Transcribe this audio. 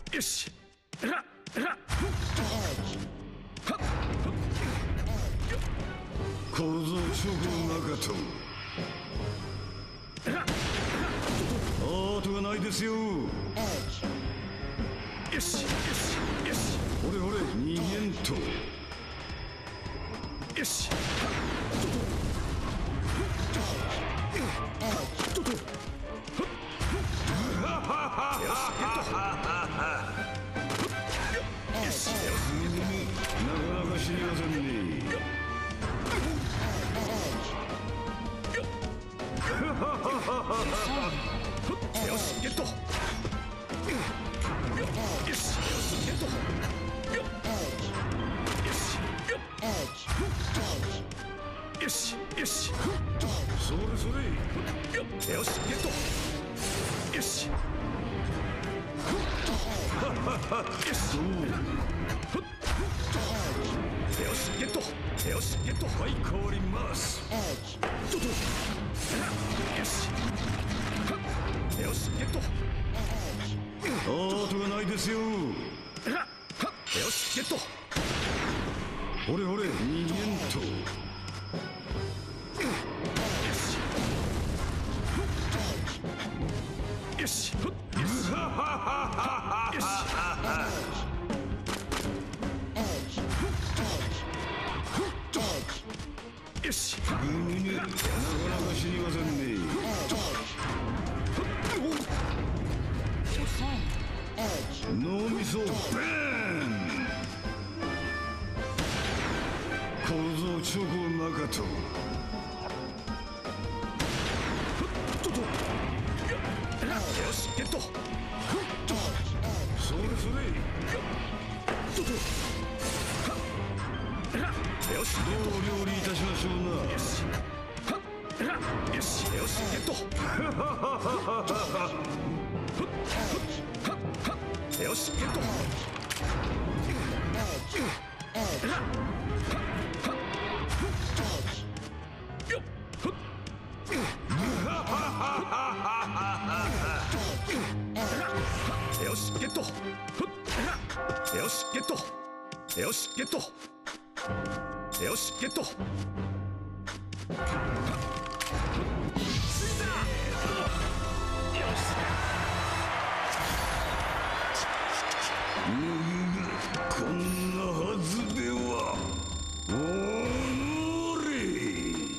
よし。 構造諸軍中とアートがないですよ。 よしよしよし。 ほれほれ逃げんと。 よし。 なかなか知りませんね。 よしゲット。よしよしゲット。よしよしよし。 それそれ。 よしゲット。よし。よし。よしゲット。よしゲット。 はい変わります。 よし。よしゲット。 アートがないですよ。 よしゲット。 ほれほれ逃げんと。 よし。よし。よし。 なかなか知りませんね。脳みそベーン。構造諸軍中とよしゲット。 それそれ。 よしどう料理いたしましょうな。 よし。よしよしゲット。よしゲット。よしゲット。よしゲット。よしゲット。よしゲット。 こんなはずでは。おのれ。